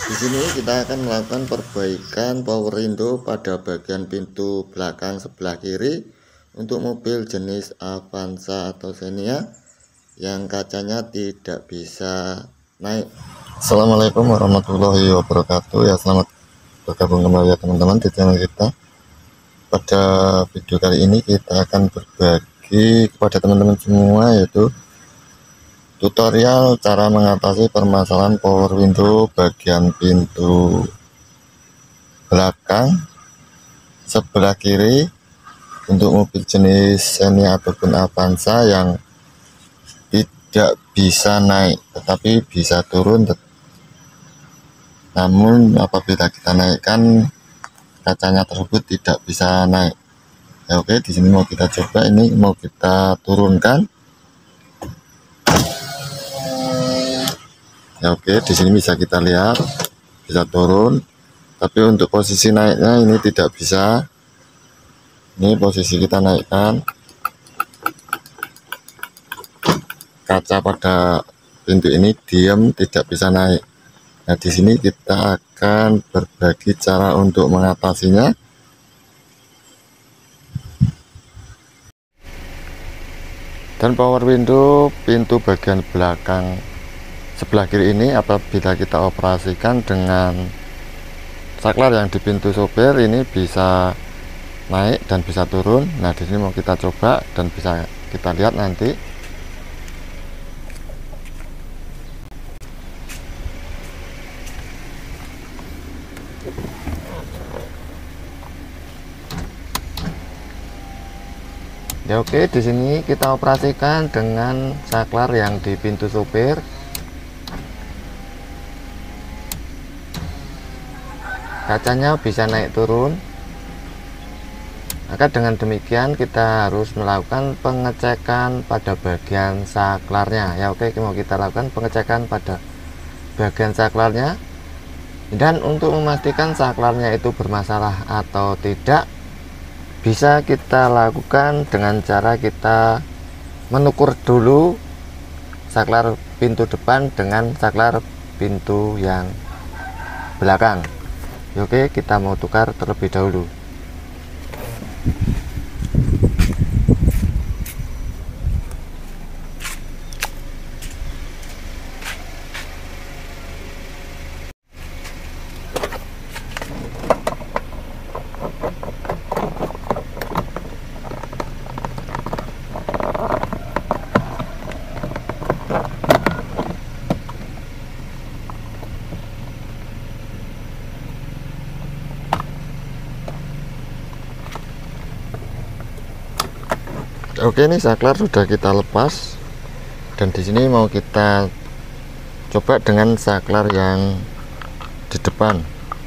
Di sini kita akan melakukan perbaikan power window pada bagian pintu belakang sebelah kiri untuk mobil jenis Avanza atau Xenia yang kacanya tidak bisa naik. Assalamualaikum warahmatullahi wabarakatuh. Ya, selamat bergabung kembali ya teman-teman di channel kita. Pada video kali ini kita akan berbagi kepada teman-teman semua yaitu tutorial cara mengatasi permasalahan power window bagian pintu belakang sebelah kiri untuk mobil jenis Xenia ataupun Avanza yang tidak bisa naik tetapi bisa turun. Namun apabila kita naikkan, kacanya tersebut tidak bisa naik. Ya, oke, di sini mau kita coba, ini mau kita turunkan. Ya, oke, di sini bisa kita lihat bisa turun, tapi untuk posisi naiknya ini tidak bisa. Ini posisi kita naikkan, kaca pada pintu ini diam, tidak bisa naik. Nah, di sini kita akan berbagi cara untuk mengatasinya. Dan power window pintu bagian belakang sebelah kiri ini apabila kita operasikan dengan saklar yang di pintu sopir ini bisa naik dan bisa turun. Nah, di sini mau kita coba dan bisa kita lihat nanti. Ya, oke, di sini kita operasikan dengan saklar yang di pintu sopir. Kacanya bisa naik turun. Maka dengan demikian kita harus melakukan pengecekan pada bagian saklarnya. Ya, oke, mau kita lakukan pengecekan pada bagian saklarnya. Dan untuk memastikan saklarnya itu bermasalah atau tidak, bisa kita lakukan dengan cara kita menukur dulu saklar pintu depan dengan saklar pintu yang belakang. Oke, kita mau tukar terlebih dahulu. Oke, ini saklar sudah kita lepas dan di sini mau kita coba dengan saklar yang di depan.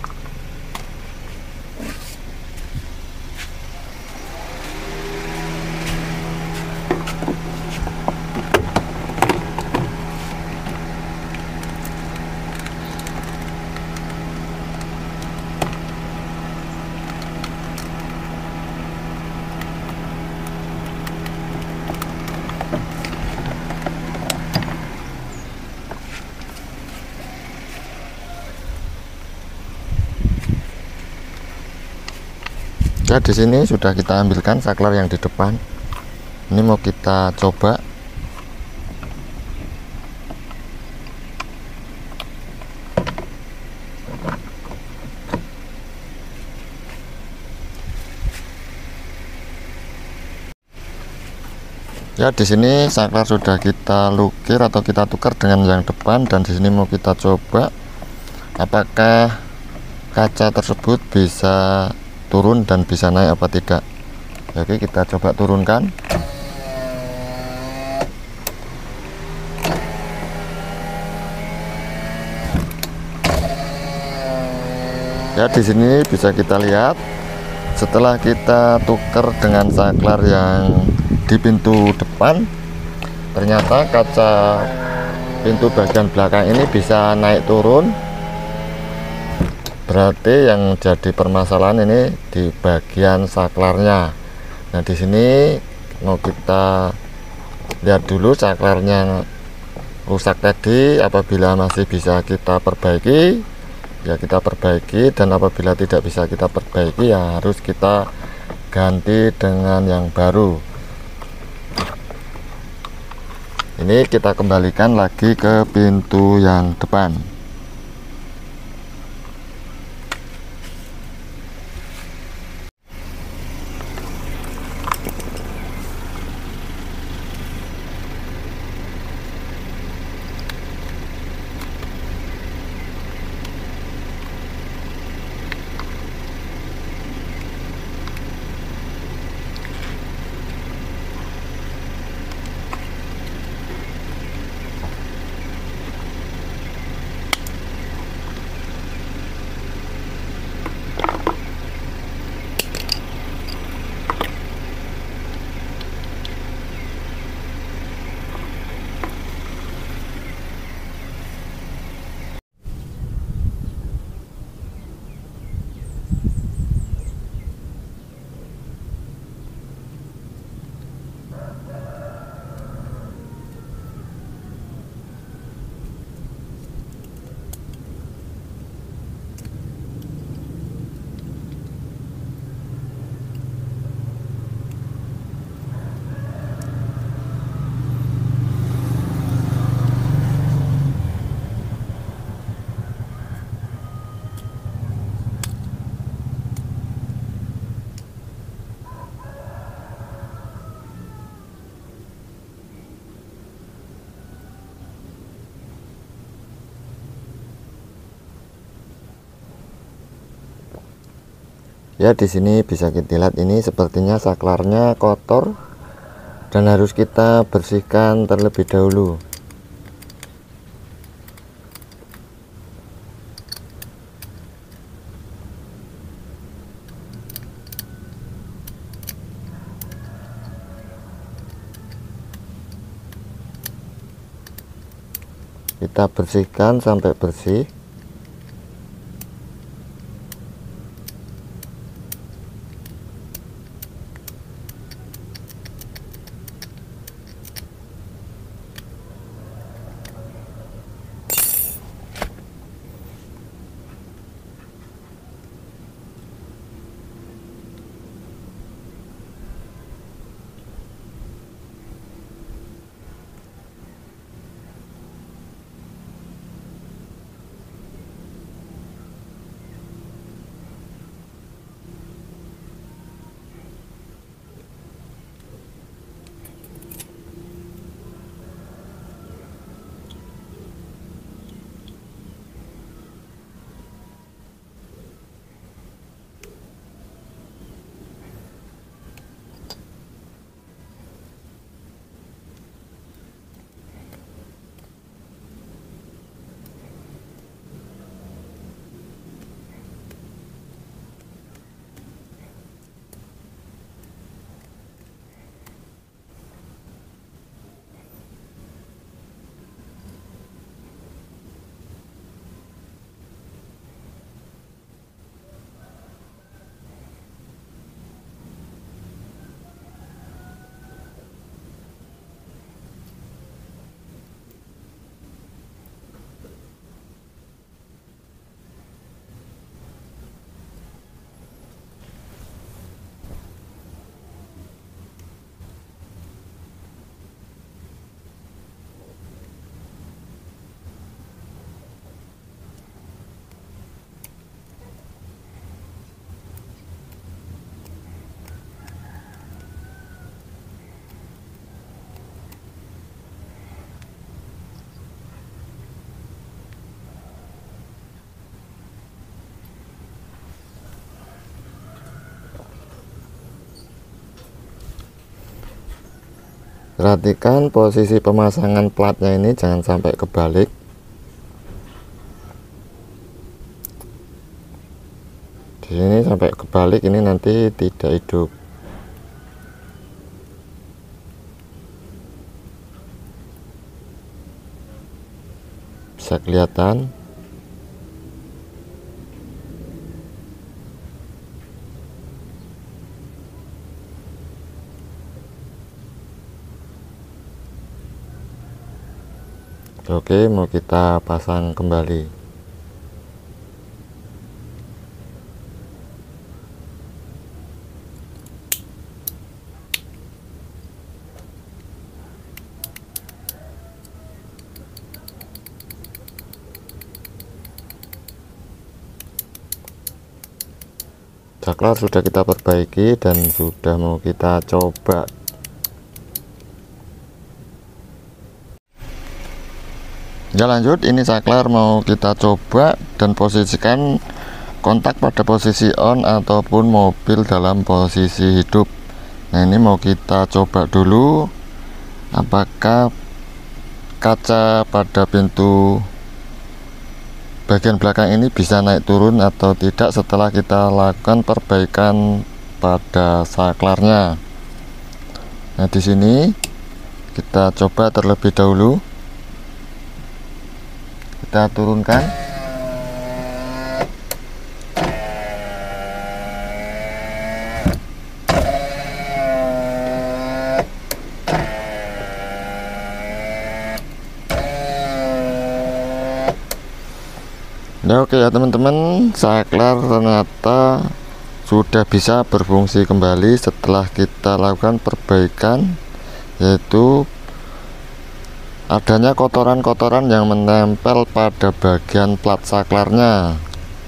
Ya, di sini sudah kita ambilkan saklar yang di depan. Ini mau kita coba. Ya, di sini saklar sudah kita lukir atau kita tukar dengan yang depan dan di sini mau kita coba apakah kaca tersebut bisa turun dan bisa naik apa tidak. Oke, kita coba turunkan. Ya, di sini bisa kita lihat setelah kita tukar dengan saklar yang di pintu depan, ternyata kaca pintu bagian belakang ini bisa naik turun. Berarti yang jadi permasalahan ini di bagian saklarnya. Nah, di sini mau kita lihat dulu saklarnya rusak tadi, apabila masih bisa kita perbaiki ya kita perbaiki, dan apabila tidak bisa kita perbaiki ya harus kita ganti dengan yang baru. Ini kita kembalikan lagi ke pintu yang depan. Ya, di sini bisa kita lihat ini sepertinya saklarnya kotor dan harus kita bersihkan terlebih dahulu. Kita bersihkan sampai bersih. Perhatikan posisi pemasangan platnya ini jangan sampai kebalik. Di sini sampai kebalik ini nanti tidak hidup. Bisa kelihatan. Oke, mau kita pasang kembali. saklar sudah kita perbaiki dan sudah mau kita coba. Ya lanjut, ini saklar mau kita coba dan posisikan kontak pada posisi on ataupun mobil dalam posisi hidup. Nah ini mau kita coba dulu apakah kaca pada pintu bagian belakang ini bisa naik turun atau tidak setelah kita lakukan perbaikan pada saklarnya. Nah di sini kita coba terlebih dahulu, kita turunkan. Ya oke ya teman-teman, saklar ternyata sudah bisa berfungsi kembali setelah kita lakukan perbaikan, yaitu adanya kotoran-kotoran yang menempel pada bagian plat saklarnya.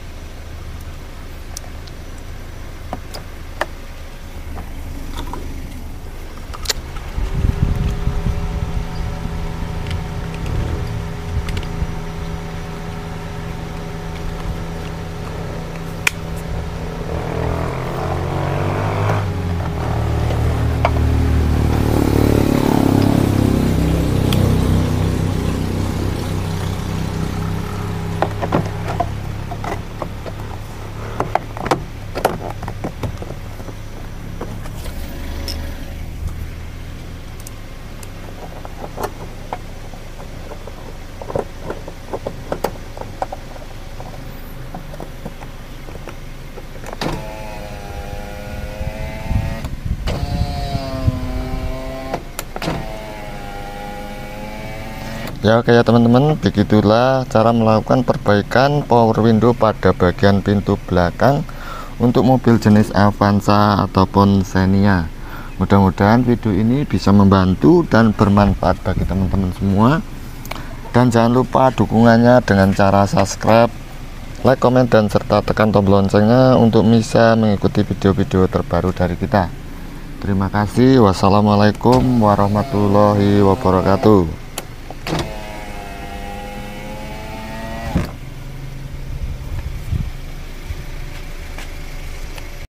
Ya oke ya teman-teman, begitulah cara melakukan perbaikan power window pada bagian pintu belakang untuk mobil jenis Avanza ataupun Xenia. Mudah-mudahan video ini bisa membantu dan bermanfaat bagi teman-teman semua. Dan jangan lupa dukungannya dengan cara subscribe, like, komen, dan serta tekan tombol loncengnya untuk bisa mengikuti video-video terbaru dari kita. Terima kasih. Wassalamualaikum warahmatullahi wabarakatuh.